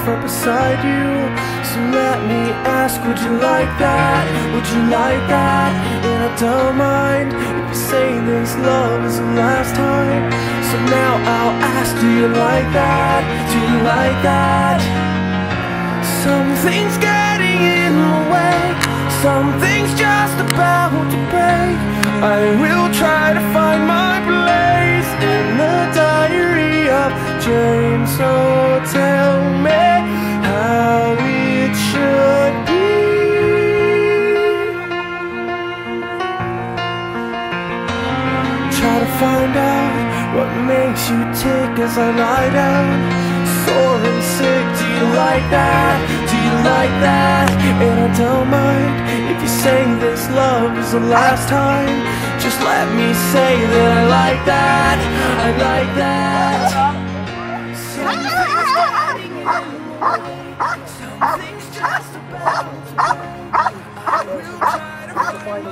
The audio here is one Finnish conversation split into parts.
right beside you. So let me ask, would you like that? Would you like that? And I don't mind if you say this love is the last time. So now I'll ask, do you like that? Do you like that? Something's getting in the way, something's just about to break. I will try to find my place in the diary of James. So tell me how it should be. Try to find out what makes you tick as I lie down, sore and sick. Do you like that? Do you like that? And I don't mind if you say this love is the last time. Just let me say that I like that. I like that. Something's getting in the way, something's just about to break. I will try to find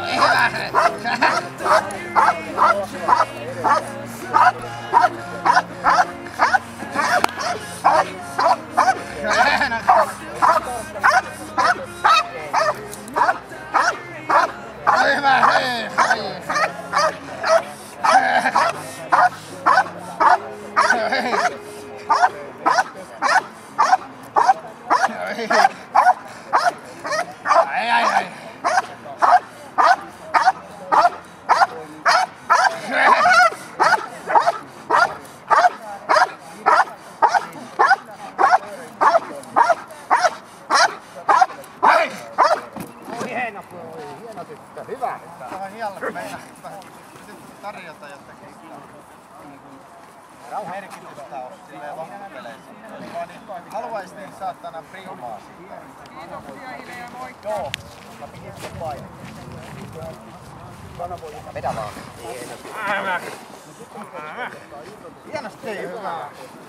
hyvä. Tuohon hialle meidän tarjota jotakin merkitystä on silleen loppupeleissä. Haluaisin niin saatana primaa siitä. Kiitoksia Ile ja moikka. Joo. Mä pihin sen paine. Vedä vaan. Hienosti hyvää.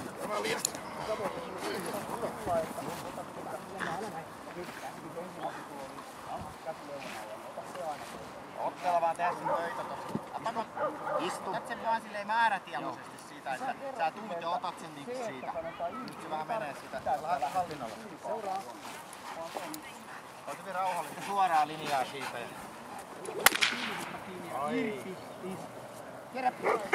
Ottella vaan tehdä sun töitä tossa. Istu. Otat sen vaan silleen määrätietoisesti siitä, että sä tuut ja otat sen niinku siitä. Nyt se vähän menee sitä hallinnalla. Seuraa. Oot hyvin rauhallisesti suoraa linjaa siitä. Oi. Kerä.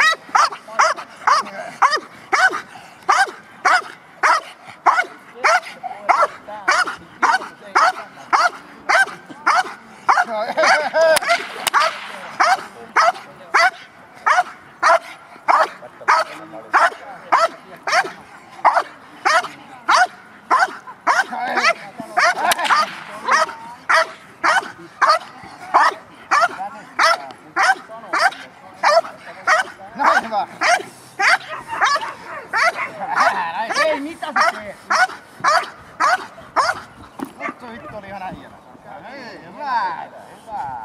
Ei mitä sä teet? Vittu oli ihan äijänä. Hei, hyvä! Hyvä!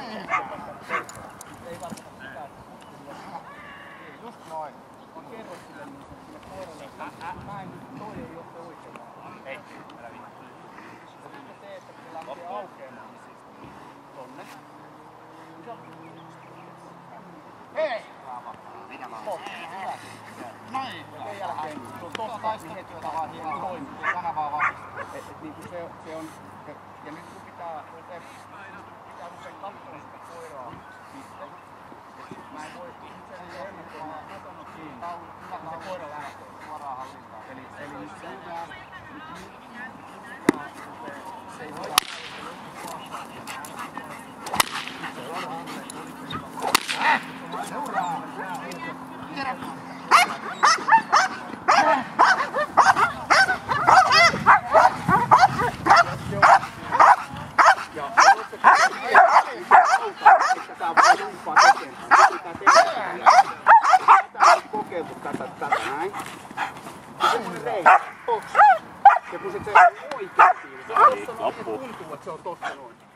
Just noin. Mä kerron sille sille koiralle, että mä en nyt toi ei oo oikein. Ei, älä vittu. Sitten se, että se lähtee aukeamaan, niin siis tonne. Hei! Minä vaan. Hyvä. Noin! Sen jälkeen tuossa taisteluketjuita vaan hieman toimii ja kanavaa vahvistaa. Niinku se on... Ja nyt sun pitää rupea katsomaan sitä koiraa itse. Mä en voi itse ennakkoon kiinni. Se koira lähtee suoraan hallintaan. Eli nyt se pitää... Se ei voi... Seuraa! Kerro! Ja kun se tekee oikein, se tuntuu, että se on tossa noin.